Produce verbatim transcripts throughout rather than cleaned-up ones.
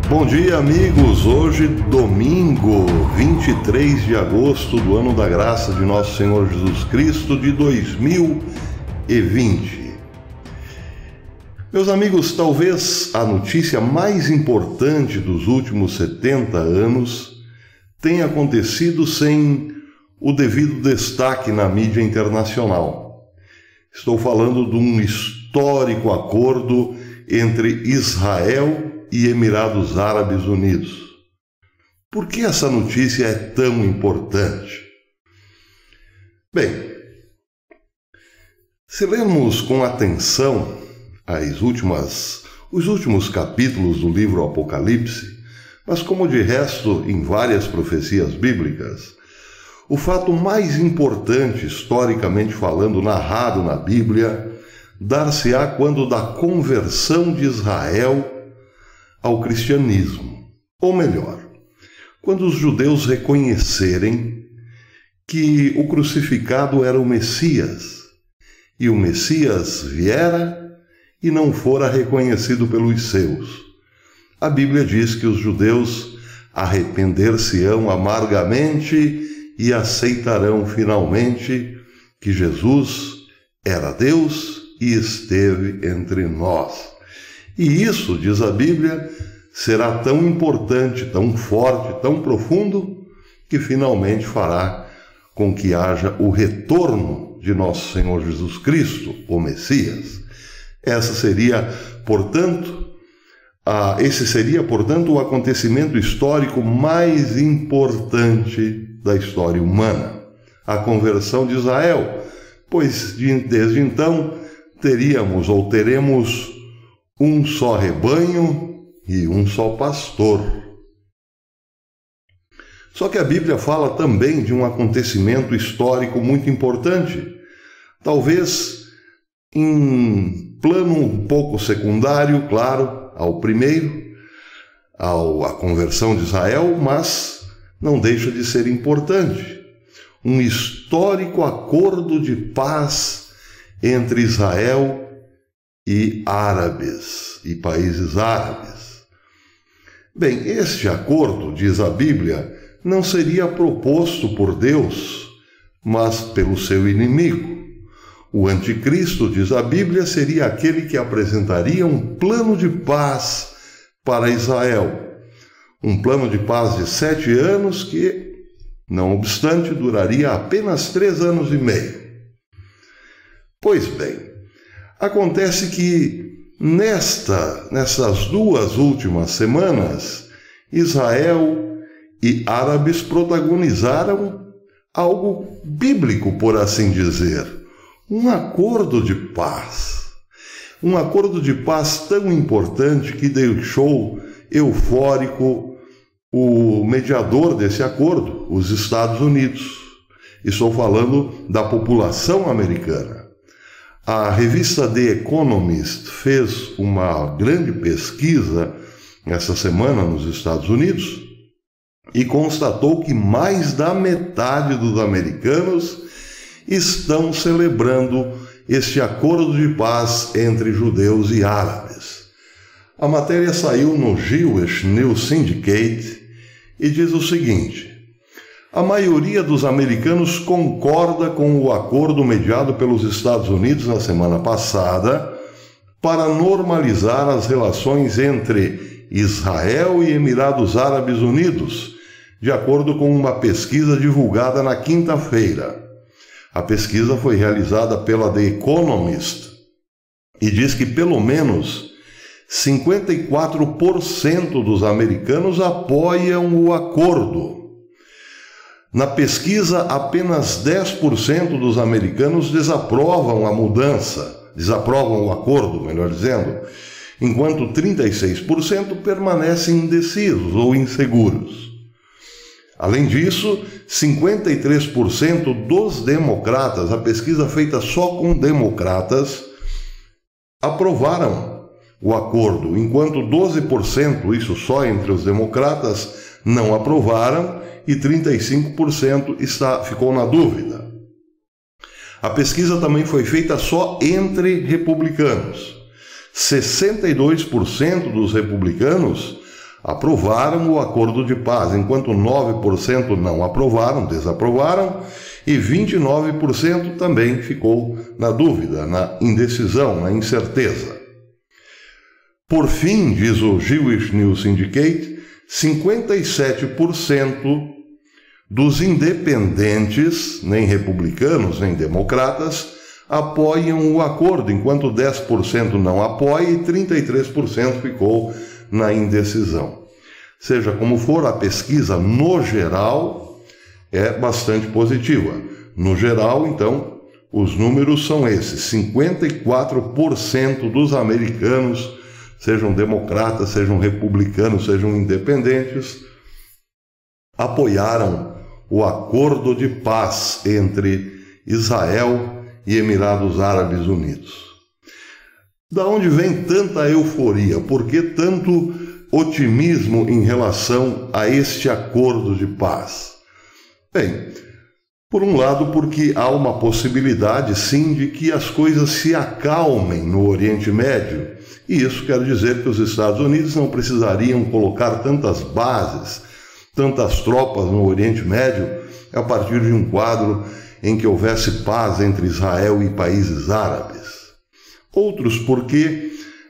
Bom dia, amigos. Hoje, domingo, vinte e três de agosto do ano da graça de nosso Senhor Jesus Cristo de dois mil e vinte. Meus amigos, talvez a notícia mais importante dos últimos setenta anos tenha acontecido sem o devido destaque na mídia internacional. Estou falando de um histórico acordo entre Israel e Emirados Árabes Unidos. Por que essa notícia é tão importante? Bem, se lermos com atenção as últimas, os últimos capítulos do livro Apocalipse, mas como de resto em várias profecias bíblicas, o fato mais importante, historicamente falando, narrado na Bíblia, dar-se-á quando da conversão de Israel ao cristianismo. Ou melhor, quando os judeus reconhecerem que o crucificado era o Messias, e o Messias viera e não fora reconhecido pelos seus. A Bíblia diz que os judeus arrepender-se-ão amargamente e aceitarão finalmente que Jesus era Deus e esteve entre nós. E isso, diz a Bíblia, será tão importante, tão forte, tão profundo, que finalmente fará com que haja o retorno de nosso Senhor Jesus Cristo, o Messias. Essa seria, portanto, a, esse seria, portanto, o acontecimento histórico mais importante da história humana, a conversão de Israel, pois de, desde então teríamos ou teremos um só rebanho e um só pastor. Só que a Bíblia fala também de um acontecimento histórico muito importante, talvez em plano um pouco secundário, claro, ao primeiro, ao, à conversão de Israel, mas não deixa de ser importante. Um histórico acordo de paz entre Israel e árabes, e países árabes. Bem, este acordo, diz a Bíblia, não seria proposto por Deus, mas pelo seu inimigo. O anticristo, diz a Bíblia, seria aquele que apresentaria um plano de paz para Israel. Um plano de paz de sete anos que, não obstante, duraria apenas três anos e meio. Pois bem, acontece que nesta, nessas duas últimas semanas, Israel e árabes protagonizaram algo bíblico, por assim dizer. Um acordo de paz. Um acordo de paz tão importante que deixou eufórico o mediador desse acordo, os Estados Unidos. Estou falando da população americana. A revista The Economist fez uma grande pesquisa essa semana nos Estados Unidos e constatou que mais da metade dos americanos estão celebrando este acordo de paz entre judeus e árabes. A matéria saiu no Jewish News Syndicate e diz o seguinte: a maioria dos americanos concorda com o acordo mediado pelos Estados Unidos na semana passada para normalizar as relações entre Israel e Emirados Árabes Unidos, de acordo com uma pesquisa divulgada na quinta-feira. A pesquisa foi realizada pela The Economist e diz que pelo menos cinquenta e quatro por cento dos americanos apoiam o acordo. Na pesquisa, apenas dez por cento dos americanos desaprovam a mudança, desaprovam o acordo, melhor dizendo, enquanto trinta e seis por cento permanecem indecisos ou inseguros. Além disso, cinquenta e três por cento dos democratas, a pesquisa feita só com democratas, aprovaram o acordo, enquanto doze por cento, isso só entre os democratas, não aprovaram e trinta e cinco por cento está, ficou na dúvida. A pesquisa também foi feita só entre republicanos. sessenta e dois por cento dos republicanos aprovaram o acordo de paz, enquanto nove por cento não aprovaram, desaprovaram, e vinte e nove por cento também ficou na dúvida, na indecisão, na incerteza. Por fim, diz o Jewish News Syndicate, cinquenta e sete por cento dos independentes, nem republicanos nem democratas, apoiam o acordo, enquanto dez por cento não apoia e trinta e três por cento ficou na indecisão. Seja como for, a pesquisa no geral é bastante positiva. No geral, então, os números são esses: cinquenta e quatro por cento dos americanos, sejam democratas, sejam republicanos, sejam independentes, apoiaram o acordo de paz entre Israel e Emirados Árabes Unidos. Da onde vem tanta euforia? Por que tanto otimismo em relação a este acordo de paz? Bem, por um lado, porque há uma possibilidade, sim, de que as coisas se acalmem no Oriente Médio, e isso quer dizer que os Estados Unidos não precisariam colocar tantas bases, tantas tropas no Oriente Médio, a partir de um quadro em que houvesse paz entre Israel e países árabes. Outros porque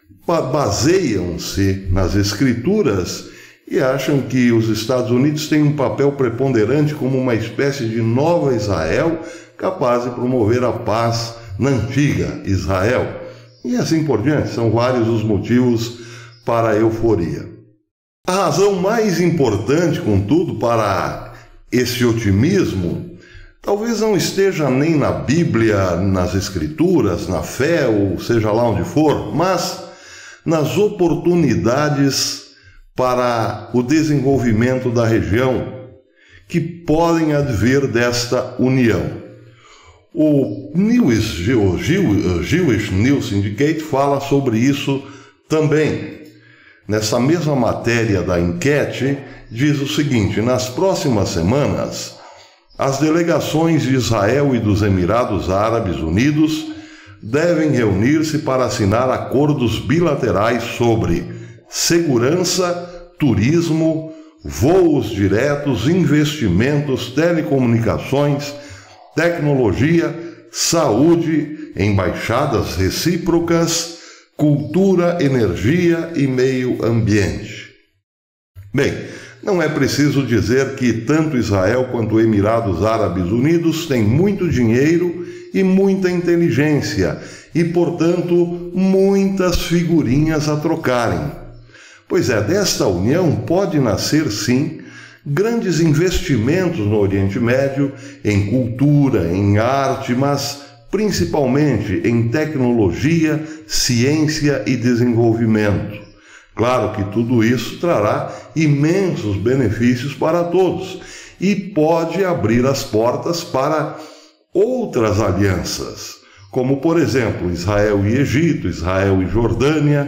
baseiam-se nas Escrituras e acham que os Estados Unidos têm um papel preponderante como uma espécie de nova Israel, capaz de promover a paz na antiga Israel. E assim por diante, são vários os motivos para a euforia. A razão mais importante, contudo, para esse otimismo, talvez não esteja nem na Bíblia, nas Escrituras, na fé, ou seja lá onde for, mas nas oportunidades para o desenvolvimento da região que podem advir desta união. O News, o Jewish News Syndicate fala sobre isso também. Nessa mesma matéria da enquete, diz o seguinte: nas próximas semanas, as delegações de Israel e dos Emirados Árabes Unidos devem reunir-se para assinar acordos bilaterais sobre segurança, turismo, voos diretos, investimentos, telecomunicações, tecnologia, saúde, embaixadas recíprocas, cultura, energia e meio ambiente. Bem, não é preciso dizer que tanto Israel quanto Emirados Árabes Unidos têm muito dinheiro e muita inteligência e, portanto, muitas figurinhas a trocarem. Pois é, desta união pode nascer, sim, grandes investimentos no Oriente Médio, em cultura, em arte, mas principalmente em tecnologia, ciência e desenvolvimento. Claro que tudo isso trará imensos benefícios para todos e pode abrir as portas para outras alianças, como, por exemplo, Israel e Egito, Israel e Jordânia,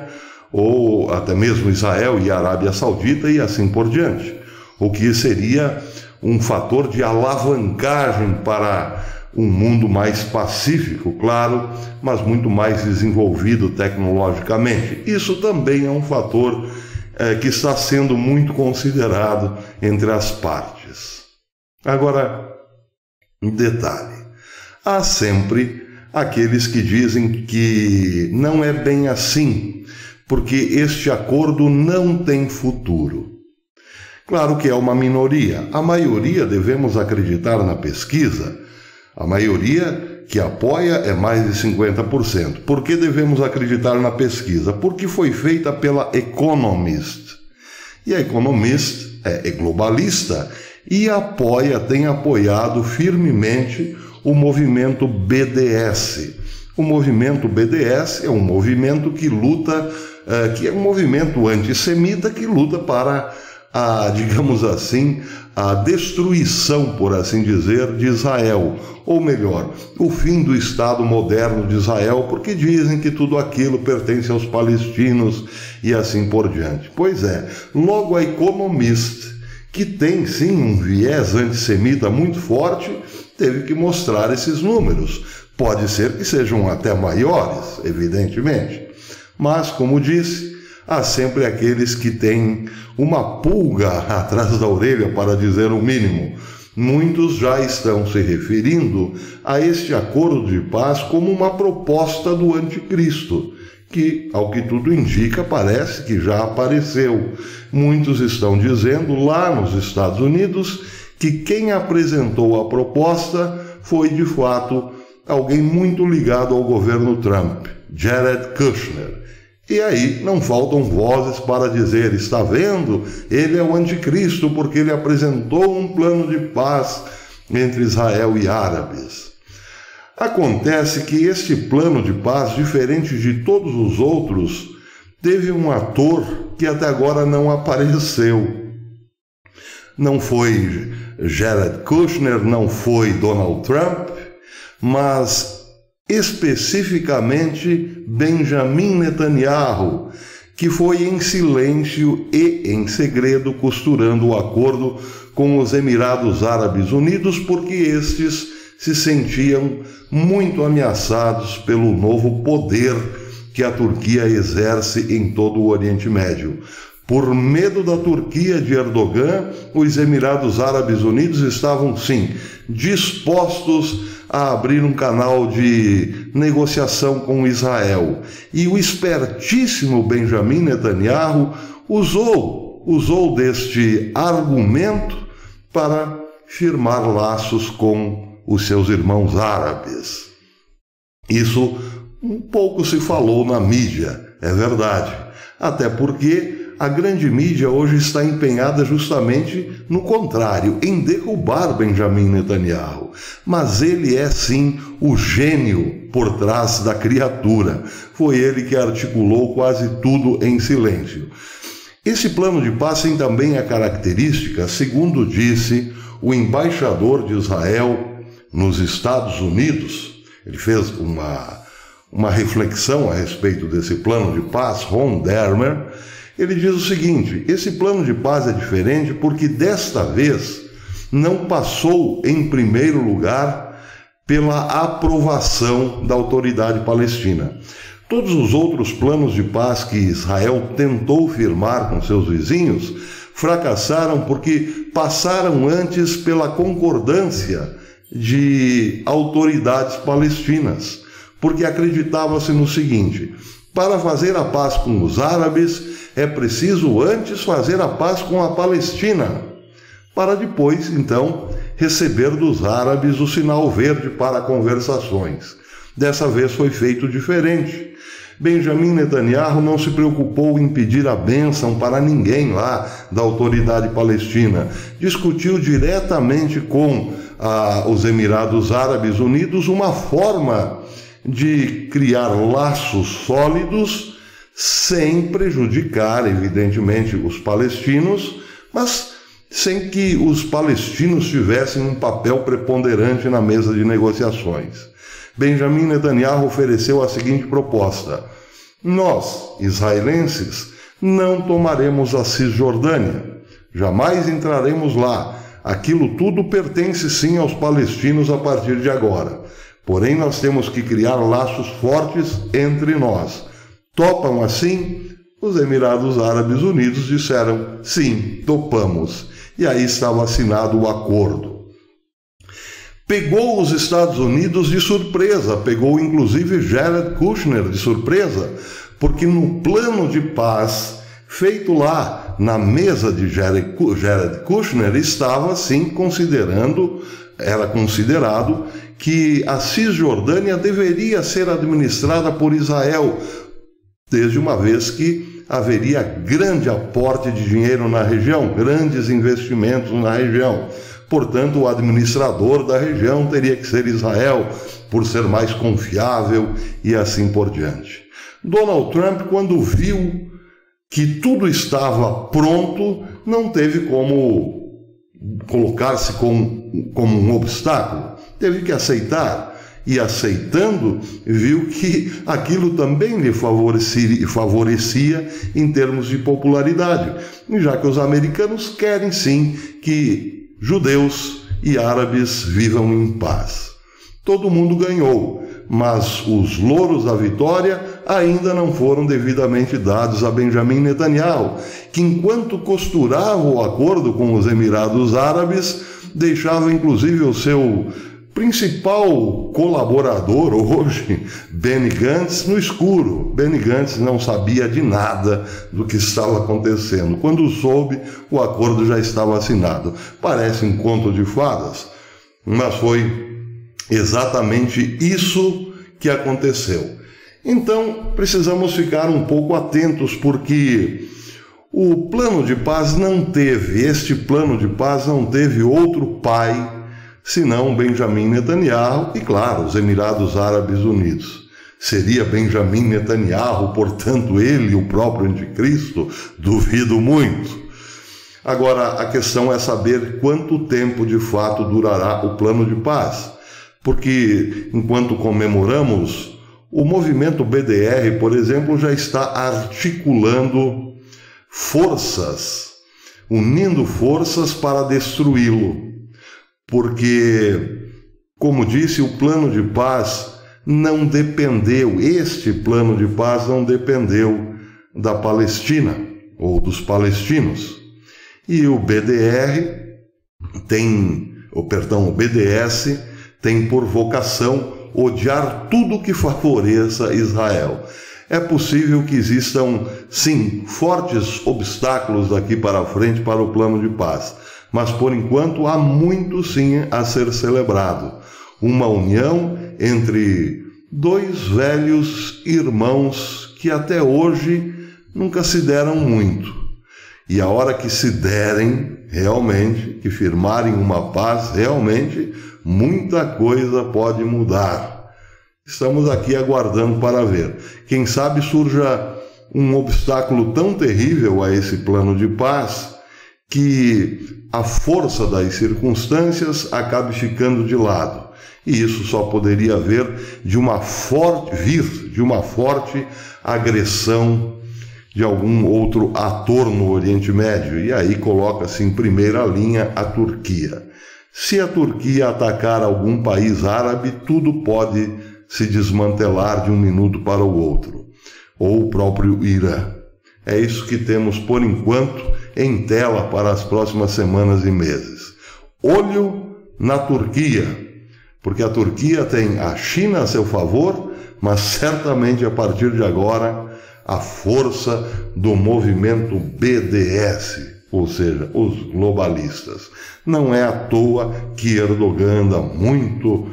ou até mesmo Israel e Arábia Saudita e assim por diante, o que seria um fator de alavancagem para um mundo mais pacífico, claro, mas muito mais desenvolvido tecnologicamente. Isso também é um fator é, que está sendo muito considerado entre as partes. Agora, um detalhe: há sempre aqueles que dizem que não é bem assim, porque este acordo não tem futuro. Claro que é uma minoria. A maioria, devemos acreditar na pesquisa, a maioria que apoia é mais de cinquenta por cento. Por que devemos acreditar na pesquisa? Porque foi feita pela Economist. E a Economist é globalista e apoia, tem apoiado firmemente o movimento B D S. O movimento B D S é um movimento que luta, uh, que é um movimento antissemita que luta para a, digamos assim, a destruição, por assim dizer, de Israel, ou melhor, o fim do Estado moderno de Israel, porque dizem que tudo aquilo pertence aos palestinos e assim por diante. Pois é, logo a Economist, que tem sim um viés antissemita muito forte, teve que mostrar esses números. Pode ser que sejam até maiores, evidentemente, mas, como disse, há sempre aqueles que têm uma pulga atrás da orelha, para dizer o mínimo. Muitos já estão se referindo a este acordo de paz como uma proposta do anticristo, que, ao que tudo indica, parece que já apareceu. Muitos estão dizendo lá nos Estados Unidos que quem apresentou a proposta foi, de fato, alguém muito ligado ao governo Trump, Jared Kushner. E aí não faltam vozes para dizer, está vendo? Ele é o anticristo porque ele apresentou um plano de paz entre Israel e árabes. Acontece que este plano de paz, diferente de todos os outros, teve um ator que até agora não apareceu. Não foi Jared Kushner, não foi Donald Trump, mas especificamente Benjamin Netanyahu, que foi em silêncio e em segredo costurando o acordo com os Emirados Árabes Unidos, porque estes se sentiam muito ameaçados pelo novo poder que a Turquia exerce em todo o Oriente Médio. Por medo da Turquia de Erdogan, os Emirados Árabes Unidos estavam, sim, dispostos a abrir um canal de negociação com Israel. E o espertíssimo Benjamin Netanyahu usou, usou deste argumento para firmar laços com os seus irmãos árabes. Isso um pouco se falou na mídia, é verdade. Até porque a grande mídia hoje está empenhada justamente no contrário, em derrubar Benjamin Netanyahu. Mas ele é sim o gênio por trás da criatura. Foi ele que articulou quase tudo em silêncio. Esse plano de paz tem também a característica, segundo disse o embaixador de Israel nos Estados Unidos, ele fez uma, uma reflexão a respeito desse plano de paz, Ron Dermer. Ele diz o seguinte: esse plano de paz é diferente porque desta vez não passou em primeiro lugar pela aprovação da autoridade palestina. Todos os outros planos de paz que Israel tentou firmar com seus vizinhos fracassaram porque passaram antes pela concordância de autoridades palestinas, porque acreditava-se no seguinte: para fazer a paz com os árabes é preciso antes fazer a paz com a Palestina, para depois, então, receber dos árabes o sinal verde para conversações. Dessa vez foi feito diferente. Benjamin Netanyahu não se preocupou em pedir a bênção para ninguém lá da autoridade palestina. Discutiu diretamente com ah, os Emirados Árabes Unidos uma forma de criar laços sólidos sem prejudicar, evidentemente, os palestinos, mas sem que os palestinos tivessem um papel preponderante na mesa de negociações. Benjamin Netanyahu ofereceu a seguinte proposta: nós, israelenses, não tomaremos a Cisjordânia, jamais entraremos lá. Aquilo tudo pertence sim aos palestinos a partir de agora. Porém, nós temos que criar laços fortes entre nós. Topam assim? Os Emirados Árabes Unidos disseram sim, topamos. E aí estava assinado o acordo. Pegou os Estados Unidos de surpresa, pegou inclusive Jared Kushner de surpresa, porque no plano de paz feito lá na mesa de Jared Kushner estava sim considerando, era considerado que a Cisjordânia deveria ser administrada por Israel, desde uma vez que haveria grande aporte de dinheiro na região, grandes investimentos na região. Portanto, o administrador da região teria que ser Israel, por ser mais confiável e assim por diante. Donald Trump, quando viu que tudo estava pronto, não teve como colocar-se como, como um obstáculo. Teve que aceitar. E aceitando, viu que aquilo também lhe favorecia, favorecia em termos de popularidade, já que os americanos querem sim que judeus e árabes vivam em paz. Todo mundo ganhou, mas os louros da vitória ainda não foram devidamente dados a Benjamin Netanyahu, que enquanto costurava o acordo com os Emirados Árabes, deixava inclusive o seu principal colaborador hoje, Benny Gantz, no escuro. Benny Gantz não sabia de nada do que estava acontecendo. Quando soube, o acordo já estava assinado. Parece um conto de fadas, mas foi exatamente isso que aconteceu. Então, precisamos ficar um pouco atentos, porque o plano de paz não teve, este plano de paz não teve outro pai senão Benjamin Netanyahu e, claro, os Emirados Árabes Unidos. Seria Benjamin Netanyahu, portanto, ele o próprio anticristo? Duvido muito. Agora, a questão é saber quanto tempo de fato durará o plano de paz, porque enquanto comemoramos, o movimento B D R, por exemplo, já está articulando forças, unindo forças para destruí-lo. Porque, como disse, o plano de paz não dependeu, este plano de paz não dependeu da Palestina ou dos palestinos. E o B D R tem, ou perdão, o B D S tem por vocação odiar tudo que favoreça Israel. É possível que existam, sim, fortes obstáculos daqui para frente para o plano de paz, mas por enquanto há muito sim a ser celebrado. Uma união entre dois velhos irmãos que até hoje nunca se deram muito. E a hora que se derem, realmente, que firmarem uma paz, realmente, muita coisa pode mudar. Estamos aqui aguardando para ver. Quem sabe surja um obstáculo tão terrível a esse plano de paz que a força das circunstâncias acabe ficando de lado. E isso só poderia vir de uma forte, vir de uma forte agressão de algum outro ator no Oriente Médio. E aí coloca-se em primeira linha a Turquia. Se a Turquia atacar algum país árabe, tudo pode se desmantelar de um minuto para o outro. Ou o próprio Irã. É isso que temos por enquanto em tela para as próximas semanas e meses. Olho na Turquia, porque a Turquia tem a China a seu favor, mas certamente a partir de agora a força do movimento B D S, ou seja, os globalistas. Não é à toa que Erdogan anda muito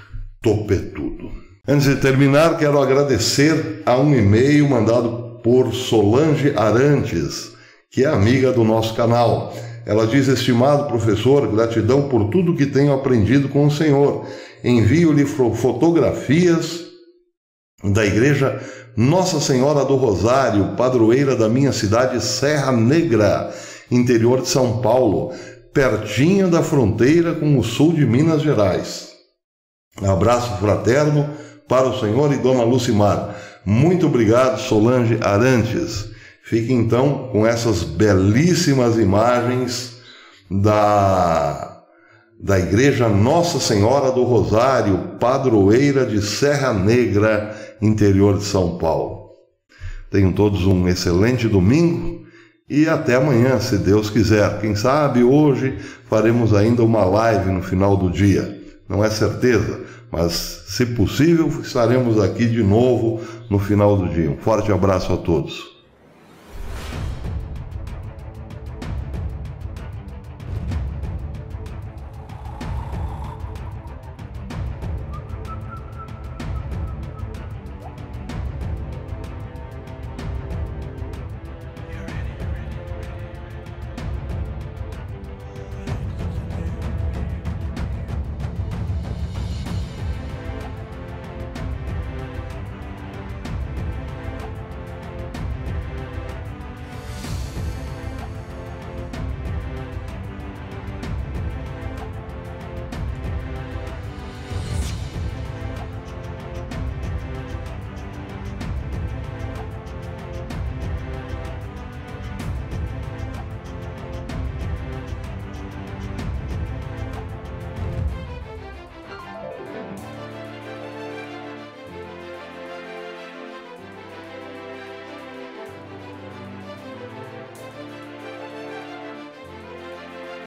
topetudo. Antes de terminar, quero agradecer a um e-mail mandado por Solange Arantes, que é amiga do nosso canal. Ela diz: estimado professor, gratidão por tudo que tenho aprendido com o senhor. Envio-lhe fotografias da igreja Nossa Senhora do Rosário, padroeira da minha cidade Serra Negra, interior de São Paulo, pertinho da fronteira com o sul de Minas Gerais. Abraço fraterno para o senhor e dona Lucimar. Muito obrigado, Solange Arantes. Fique então com essas belíssimas imagens da, da igreja Nossa Senhora do Rosário, padroeira de Serra Negra, interior de São Paulo. Tenham todos um excelente domingo e até amanhã, se Deus quiser. Quem sabe hoje faremos ainda uma live no final do dia. Não é certeza, mas se possível estaremos aqui de novo no final do dia. Um forte abraço a todos.